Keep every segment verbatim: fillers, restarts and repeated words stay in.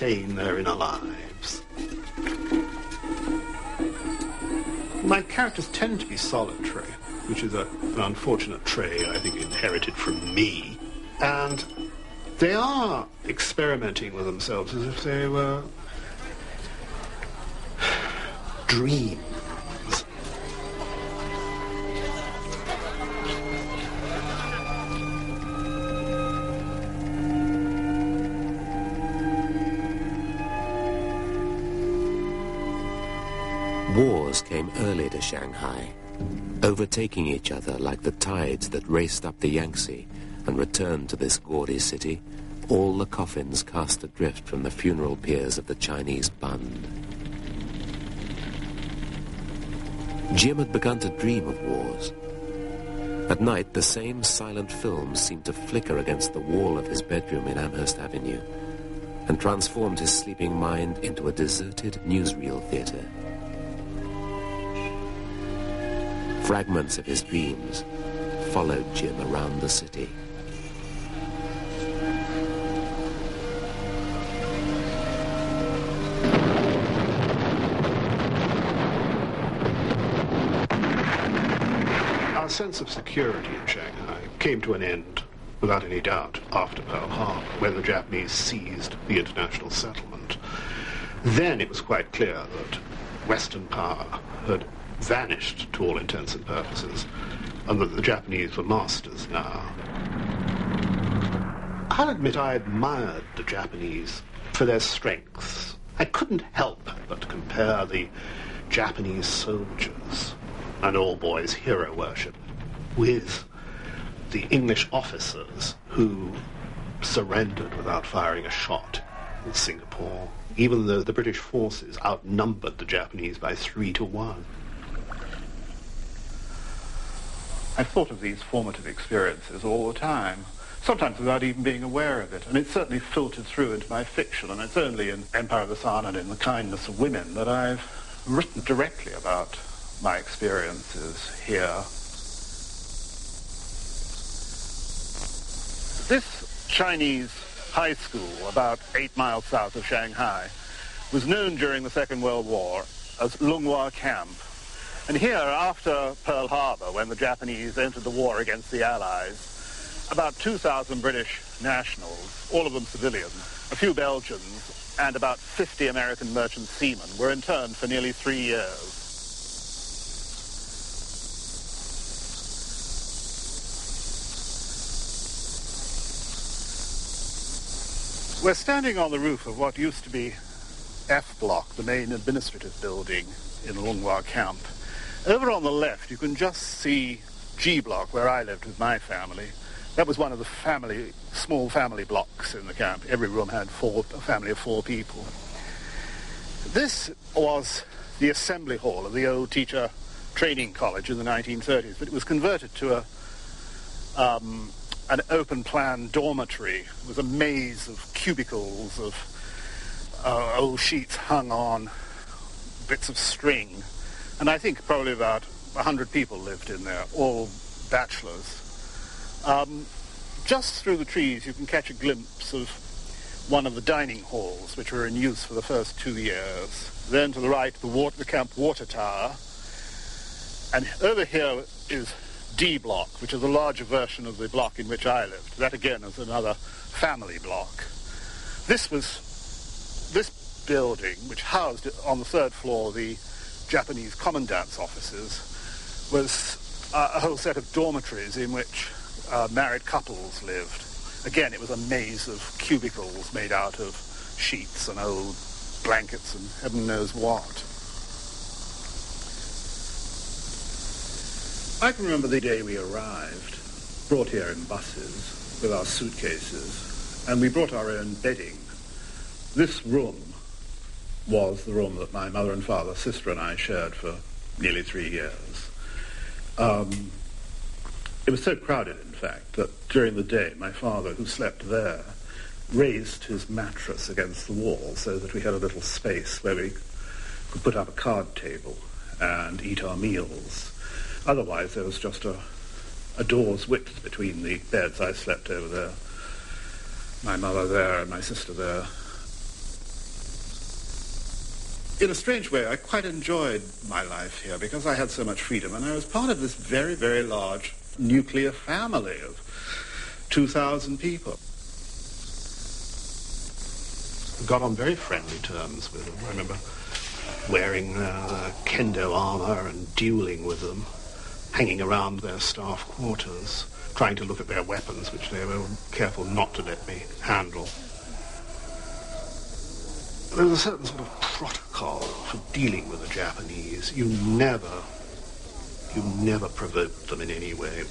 sustain their inner lives. My characters tend to be solitary, which is a, an unfortunate trait I think inherited from me. And they are experimenting with themselves as if they were dreams. Wars came early to Shanghai, overtaking each other like the tides that raced up the Yangtze and returned to this gaudy city, all the coffins cast adrift from the funeral pyres of the Chinese Bund. Jim had begun to dream of wars. At night, the same silent films seemed to flicker against the wall of his bedroom in Amherst Avenue and transformed his sleeping mind into a deserted newsreel theatre. Fragments of his dreams followed Jim around the city. Our sense of security in Shanghai came to an end, without any doubt, after Pearl Harbor, when the Japanese seized the international settlement. Then it was quite clear that Western power had vanished to all intents and purposes, and that the Japanese were masters now. I'll admit I admired the Japanese for their strengths. I couldn't help but compare the Japanese soldiers and all boys hero worship with the English officers who surrendered without firing a shot in Singapore, even though the British forces outnumbered the Japanese by three to one. I thought of these formative experiences all the time, sometimes without even being aware of it, and it certainly filtered through into my fiction, and it's only in Empire of the Sun and in The Kindness of Women that I've written directly about my experiences here. This Chinese high school, about eight miles south of Shanghai, was known during the Second World War as Lunghua Camp. And here, after Pearl Harbor, when the Japanese entered the war against the Allies, about two thousand British nationals, all of them civilians, a few Belgians, and about fifty American merchant seamen were interned for nearly three years. We're standing on the roof of what used to be F Block, the main administrative building in Lunghua Camp. Over on the left, you can just see G Block, where I lived with my family. That was one of the family, small family blocks in the camp. Every room had four, a family of four people. This was the assembly hall of the old teacher training college in the nineteen thirties, but it was converted to a um, an open-plan dormitory with a maze of cubicles, of uh, old sheets hung on bits of string. And I think probably about one hundred people lived in there, all bachelors. Um, just through the trees you can catch a glimpse of one of the dining halls, which were in use for the first two years. Then to the right, the, water, the camp water tower. And over here is D Block, which is a larger version of the block in which I lived. That again is another family block. This was, this building, which housed on the third floor the Japanese commandant's offices, was uh, a whole set of dormitories in which uh, married couples lived. Again, it was a maze of cubicles made out of sheets and old blankets and heaven knows what. I can remember the day we arrived, brought here in buses with our suitcases, and we brought our own bedding. This room was the room that my mother and father, sister and I shared for nearly three years. Um, it was so crowded, in fact, that during the day my father, who slept there, raised his mattress against the wall so that we had a little space where we could put up a card table and eat our meals. Otherwise, there was just a, a door's width between the beds. I slept over there, my mother there and my sister there. In a strange way, I quite enjoyed my life here because I had so much freedom, and I was part of this very, very large nuclear family of two thousand people. Got on very friendly terms with them. I remember wearing uh, kendo armor and dueling with them, hanging around their staff quarters, trying to look at their weapons, which they were careful not to let me handle. There was a certain sort of protocol for dealing with the Japanese. You never, you never provoked them in any way.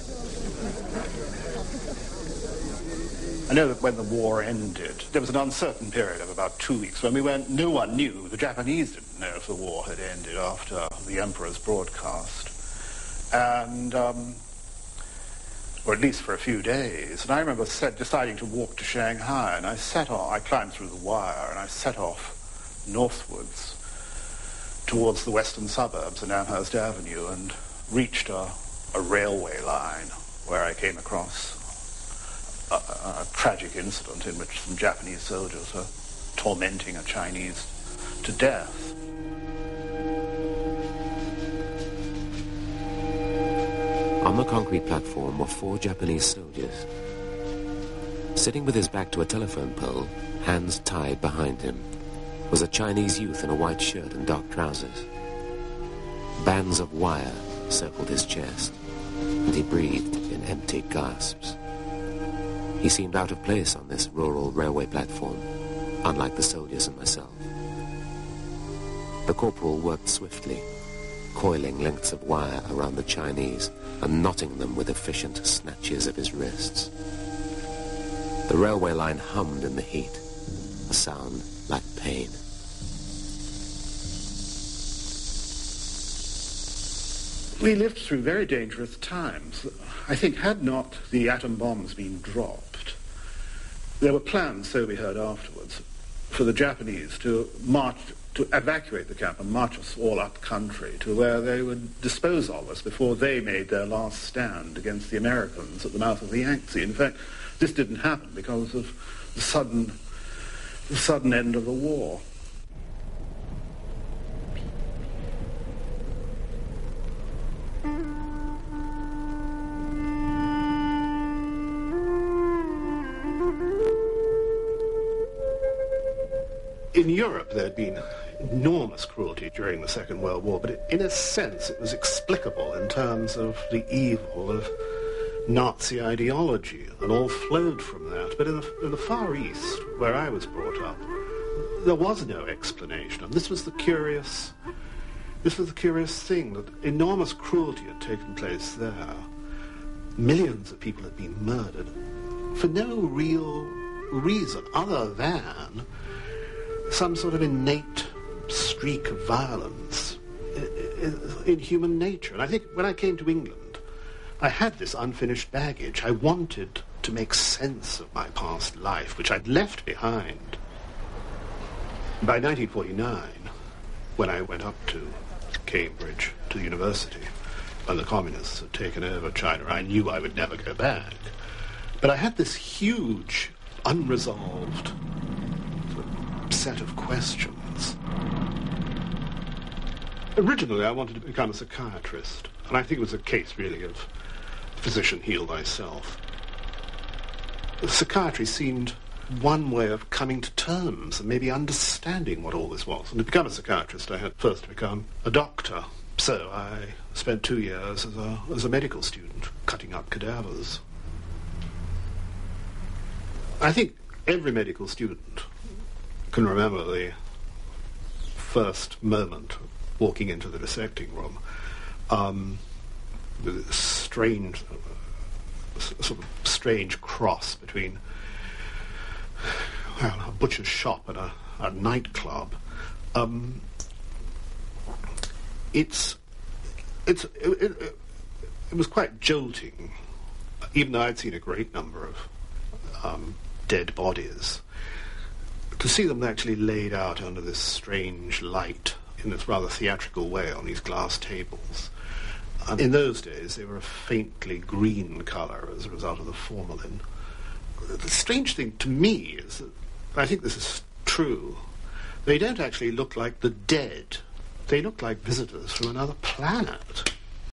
I know that when the war ended, there was an uncertain period of about two weeks when we went, no one knew, the Japanese didn't know if the war had ended after the Emperor's broadcast. And, um, or at least for a few days. And I remember set, deciding to walk to Shanghai, and I set off, I climbed through the wire, and I set off northwards towards the western suburbs and Amherst Avenue, and reached a, a railway line where I came across a, a, a tragic incident in which some Japanese soldiers were tormenting a Chinese to death. On the concrete platform were four Japanese soldiers. Sitting with his back to a telephone pole, hands tied behind him, was a Chinese youth in a white shirt and dark trousers. Bands of wire circled his chest, and he breathed in empty gasps. He seemed out of place on this rural railway platform, unlike the soldiers and myself. The corporal worked swiftly, coiling lengths of wire around the Chinese and knotting them with efficient snatches of his wrists. The railway line hummed in the heat, a sound like pain. We lived through very dangerous times. I think had not the atom bombs been dropped, there were plans, so we heard afterwards, for the Japanese to march, to evacuate the camp and march us all up country to where they would dispose of us before they made their last stand against the Americans at the mouth of the Yangtze. In fact, this didn't happen because of the sudden, the sudden end of the war. In Europe, there had been enormous cruelty during the Second World War, but in a sense it was explicable in terms of the evil of Nazi ideology, and all flowed from that. But in the, in the Far East, where I was brought up, there was no explanation, and this was the curious, this was the curious thing, that enormous cruelty had taken place there. Millions of people had been murdered for no real reason other than some sort of innate streak of violence in, in human nature. And I think when I came to England, I had this unfinished baggage. I wanted to make sense of my past life, which I'd left behind. By nineteen forty-nine, when I went up to Cambridge, to the university, and the communists had taken over China, I knew I would never go back. But I had this huge, unresolved set of questions. Originally, I wanted to become a psychiatrist, and I think it was a case, really, of physician heal thyself. Psychiatry seemed one way of coming to terms and maybe understanding what all this was. And to become a psychiatrist, I had first to become a doctor. So I spent two years as a, as a medical student, cutting up cadavers. I think every medical student can remember the first moment walking into the dissecting room, um, with a strange, sort of strange cross between, well, a butcher's shop and a, a nightclub. Um, it's, it's, it, it, it was quite jolting, even though I'd seen a great number of um, dead bodies. To see them actually laid out under this strange light in this rather theatrical way on these glass tables. And in those days, they were a faintly green colour as a result of the formalin. The strange thing to me is that, I think this is true, They don't actually look like the dead. They look like visitors from another planet.